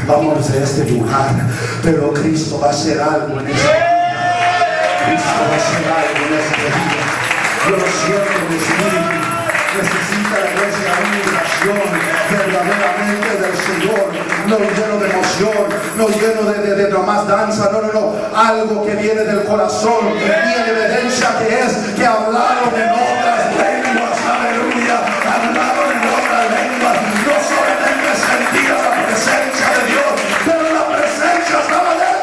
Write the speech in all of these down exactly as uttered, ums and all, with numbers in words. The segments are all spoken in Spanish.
vamos de este lugar, pero Cristo va a hacer algo en esta vida. Cristo va a hacer algo en esta vida. Yo lo siento, mi espíritu. Necesita la iglesia una migración verdaderamente del Señor, no lleno de emoción, no lleno de, de, de nomás danza, no, no, no, algo que viene del corazón y en evidencia que es que hablaron en otras lenguas, aleluya, hablaron en otras lenguas, no solamente sentía la presencia de Dios, pero la presencia estaba dentro.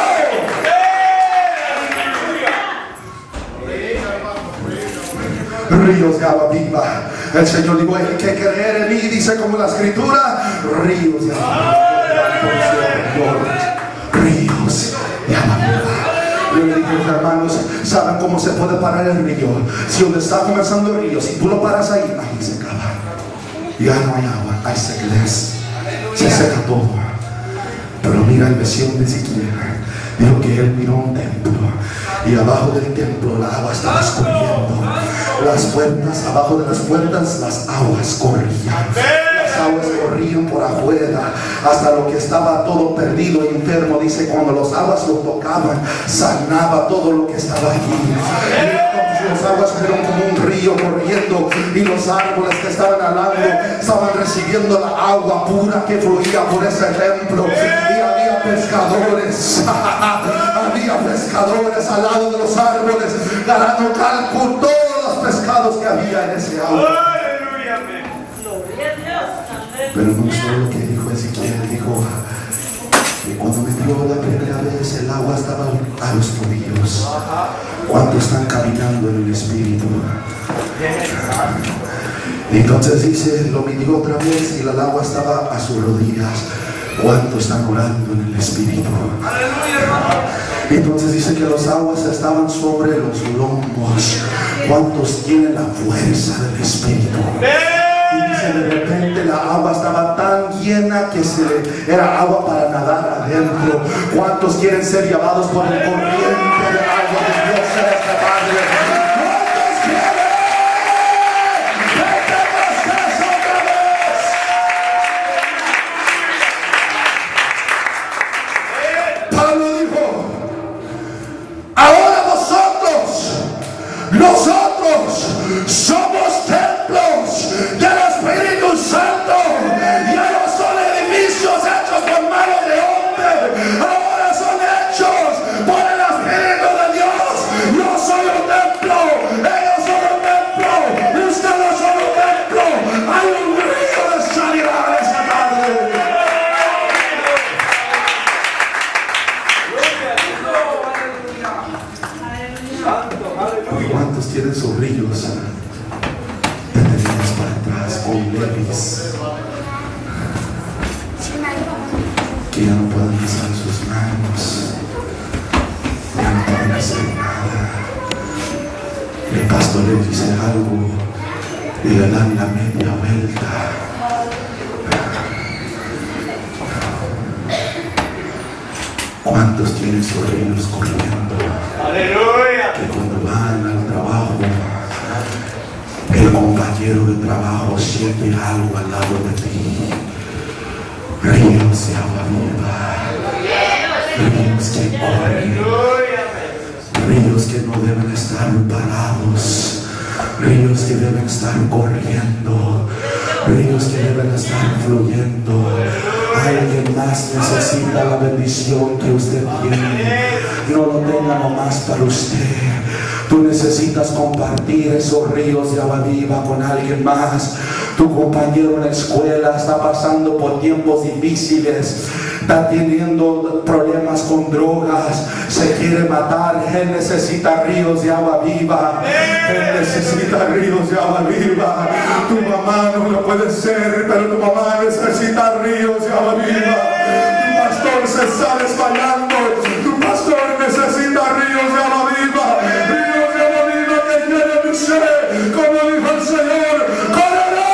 Ríos de agua viva. El Señor dijo, el que creer en mí, dice como la escritura, ríos de agua viva. Ríos de agua viva. Yo le dije, hermanos, ¿saben cómo se puede parar el río? Si donde está comenzando el río, si tú lo paras ahí, ahí se acaba. Ya no hay agua, hay sequedad. Se seca todo. Pero mira el visión de Ezequiel. Dijo que él miró un templo y abajo del templo la agua estaba escurriendo. Las puertas, abajo de las puertas las aguas corrían. Las aguas corrían por afuera hasta lo que estaba todo perdido e enfermo. Dice, cuando las aguas lo tocaban, sanaba todo lo que estaba allí. Y entonces las aguas fueron como un río corriendo y los árboles que estaban al lado estaban recibiendo la agua pura que fluía por ese templo. Y había pescadores había pescadores al lado de los árboles ganando cálculo todos los pescados que había en ese agua. Pero no solo lo que dijo Ezequiel, dijo que cuando me dio la primera vez el agua estaba a los tobillos. ¿Cuántos están caminando en el Espíritu? Entonces dice, lo midió otra vez y el agua estaba a sus rodillas. ¿Cuántos están orando en el Espíritu? Entonces dice que los aguas estaban sobre los lombos. ¿Cuántos tienen la fuerza del Espíritu? Y dice, de repente la agua estaba tan llena que se le, era agua para nadar adentro. ¿Cuántos quieren ser llevados por el corriente del agua de Dios en esta tarde? Nosotros somos templos del Espíritu Santo. Ya no son edificios hechos por manos de hombre, ahora son hechos por el Espíritu de Dios. Yo soy un templo, ellos son un templo, ustedes son un templo. Hay un río de sanidad esta tarde. ¿Cuántos tienen sus ríos detenidos para atrás con levis que ya no pueden usar sus manos, ya no pueden hacer nada? El pastor les dice algo y le dan la media vuelta. ¿Cuántos tienen sus ríos corriendo? ¡Aleluya! Que cuando van al trabajo, el compañero de trabajo siente algo al lado de ti. Ríos de agua viva, ríos que corren, ríos que no deben estar parados, ríos que deben estar corriendo, ríos que deben estar fluyendo. Alguien más necesita la bendición que usted tiene. No lo tenga nomás para usted. Tú necesitas compartir esos ríos de agua viva con alguien más. Tu compañero en la escuela está pasando por tiempos difíciles, está teniendo problemas con drogas, se quiere matar. Él necesita ríos de agua viva. Él necesita ríos de agua viva. Tu mamá no lo puede ser, pero tu mamá necesita ríos de agua viva. Tu pastor se está desmayando. Tu pastor necesita ríos de agua viva. Ríos de agua viva que quiere mi ser, como dijo el Señor. ¡Correrá!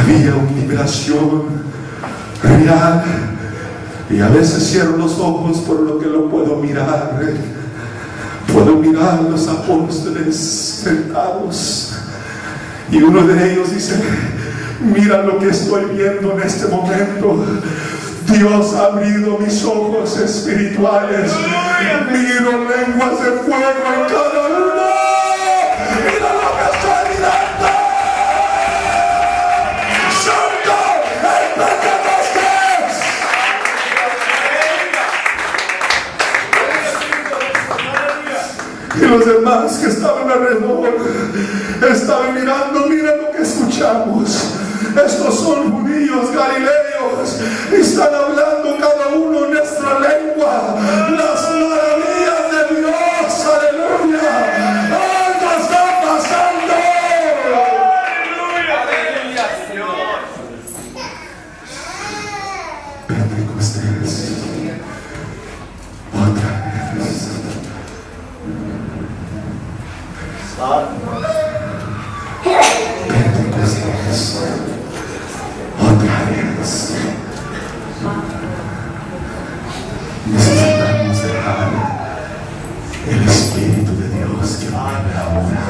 Había una liberación real. Y a veces cierro los ojos por lo que lo puedo mirar. Puedo mirar a los apóstoles sentados. Y uno de ellos dice: mira lo que estoy viendo en este momento. Dios ha abrido mis ojos espirituales. Miro lenguas de fuego en cada uno. Mira lo que estoy mirando. Santo el Pentecostés. Y los demás que estaban alrededor estaban mirando. Mira lo que escuchamos. Estos son judíos galileos. Están hablando cada uno en nuestra lengua las maravillas de Dios. Aleluya. Algo está pasando. Aleluya, Señor. Pentecostés. Otra vez. Pentecostés. Otra vez. Necesitamos dejar el Espíritu de Dios que vive ahora.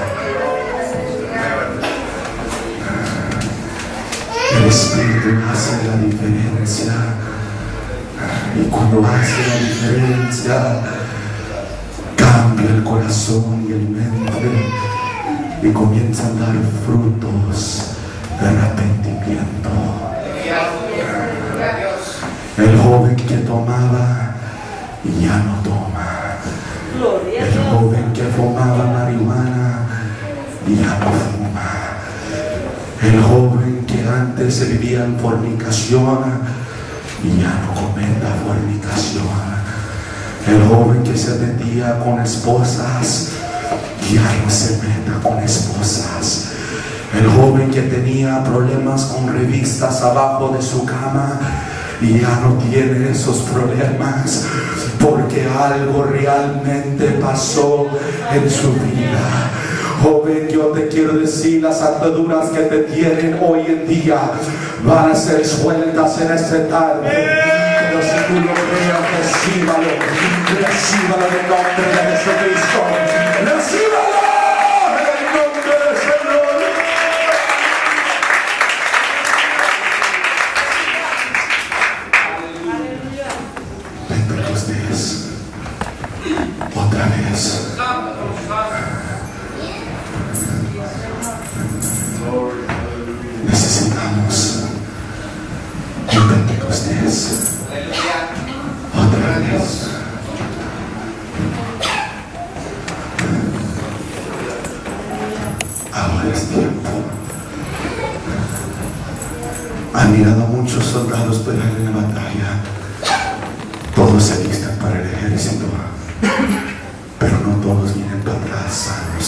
El Espíritu hace la diferencia. Y cuando hace la diferencia, cambia el corazón y el mente. Y comienzan a dar frutos de arrepentimiento. El joven que tomaba y ya no toma. El joven que fumaba marihuana y ya no fuma. El joven que antes vivía en fornicación y ya no cometa fornicación. El joven que se metía con esposas ya no se meta con esposas. El joven que tenía problemas con revistas abajo de su cama y ya no tiene esos problemas, porque algo realmente pasó en su vida. Joven, yo te quiero decir, las ataduras que te tienen hoy en día van a ser sueltas en este tarde. Pero si tú lo creas, recíbalo. Recíbalo en el nombre de Jesucristo. Recíbalo en el nombre del Señor. Pentecostés. Otra vez. Necesitamos un Pentecostés. Otra vez. Ahora es tiempo. Han mirado a muchos soldados pelear en la batalla. Todos se alistan para el ejército, pero no todos vienen para atrás sanos.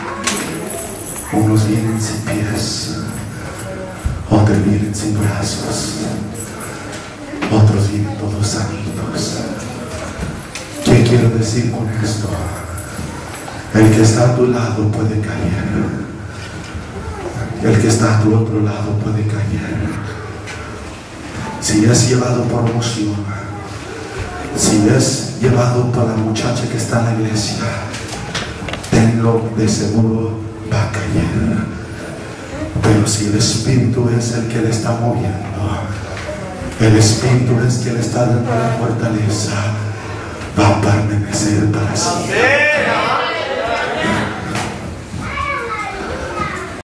Unos vienen sin pies, otros vienen sin brazos, otros vienen todos sanitos. ¿Qué quiero decir con esto? El que está a tu lado puede caer. El que está a tu otro lado puede caer. Si es llevado por emoción, si es llevado por la muchacha que está en la iglesia, tenlo de seguro, va a caer. Pero si el Espíritu es el que le está moviendo, el Espíritu es que le está dando la fortaleza, va a permanecer